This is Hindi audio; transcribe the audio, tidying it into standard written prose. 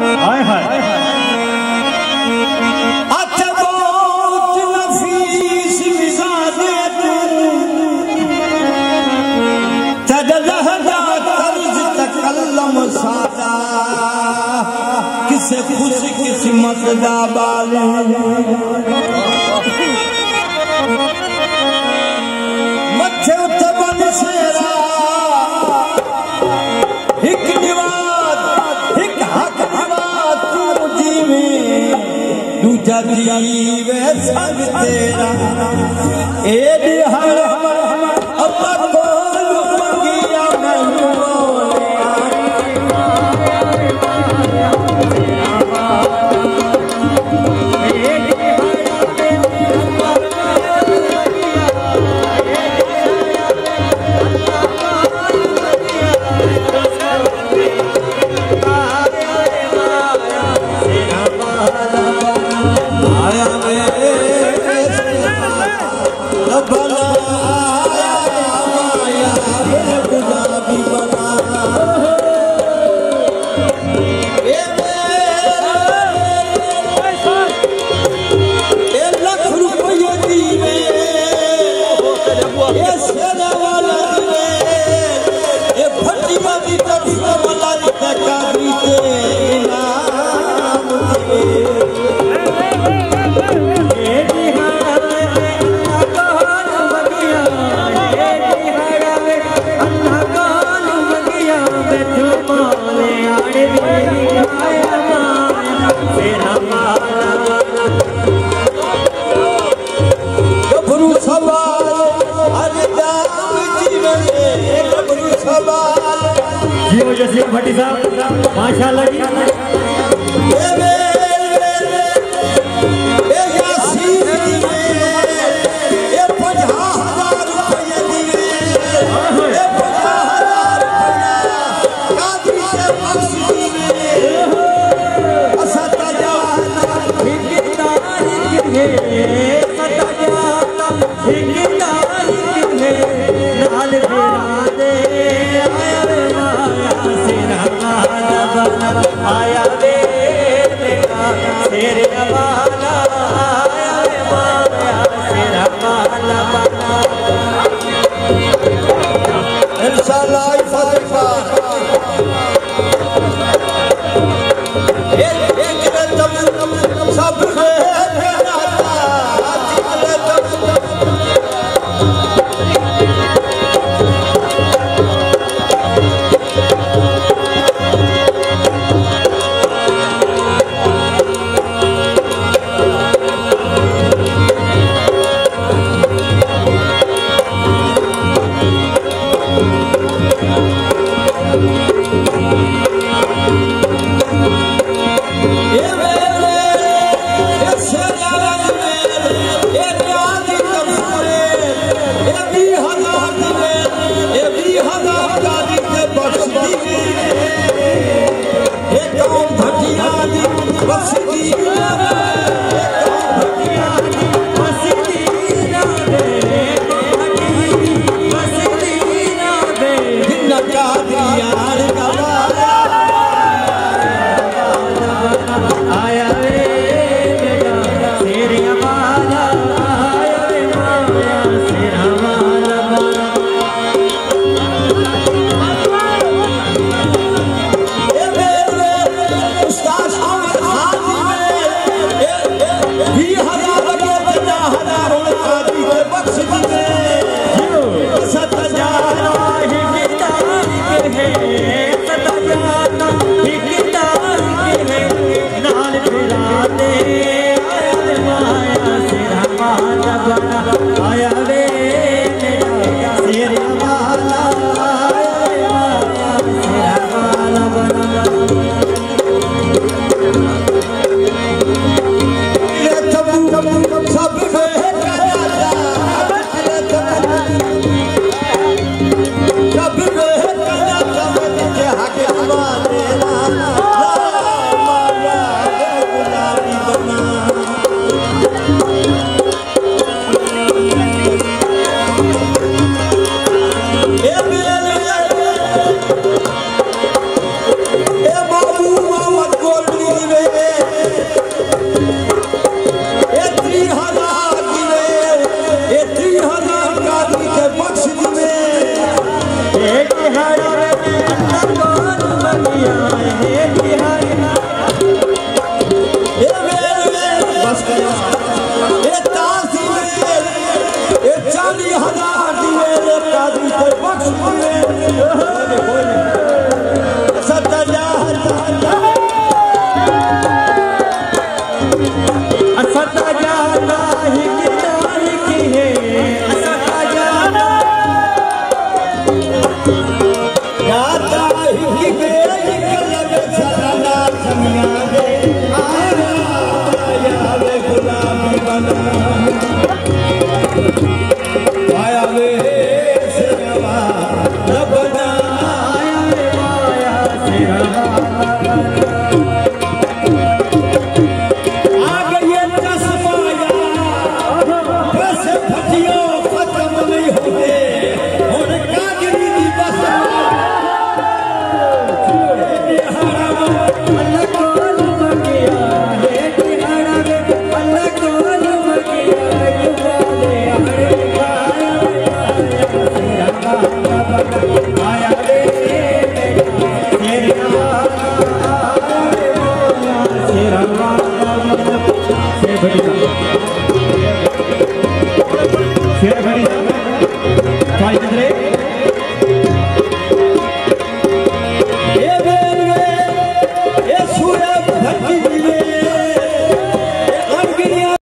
हाय हाय अच्छा बहुत नफीस मिजाजे तजलहजा तर्ज तकल्लम सादा किसे खुश किस्मत दा बाले मथे उते बन सेरा हिक निवाद हिक हक निवाद तू जीवे दूजा जीवे संग तेरा ए दिहाड़ अल्लाह कोल मंगिया मैनू भट्टी साहब माशाल्लाह जी आया वे तेरे वाला आया वे माया तेरा वाला बना इंशाल्लाह फतेहा एक रतम सब है हे बिहारी बस ये तासी ये 40,000 दिए कादी के बख्श दिए शेर